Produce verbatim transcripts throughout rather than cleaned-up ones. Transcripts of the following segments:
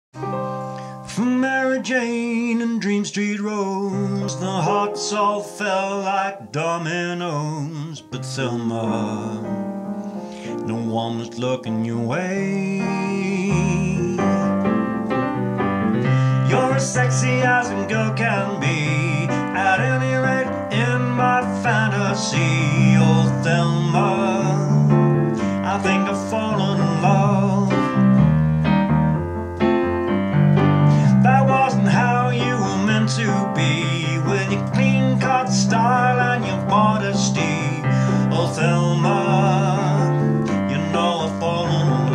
From Mary Jane and Dream Street Rose, the hearts all fell like dominoes. But Thelma, no one was looking your way. You're as sexy as a girl can be, at any rate in my fantasy. Oh Thelma, I think I've fallen in love. That wasn't how you were meant to be, with your clean-cut style and your modesty. Oh Thelma, you know I've fallen in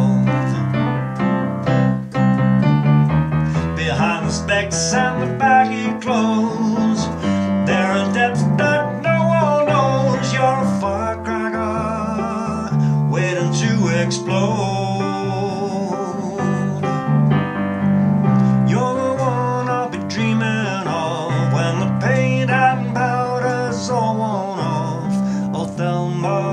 love. Behind the specs and the baggy clothes, there are depths that no one knows. You're a firecracker waiting to explode. You're the one I'll be dreaming of when the paint and powder's all worn off. Oh Thelma,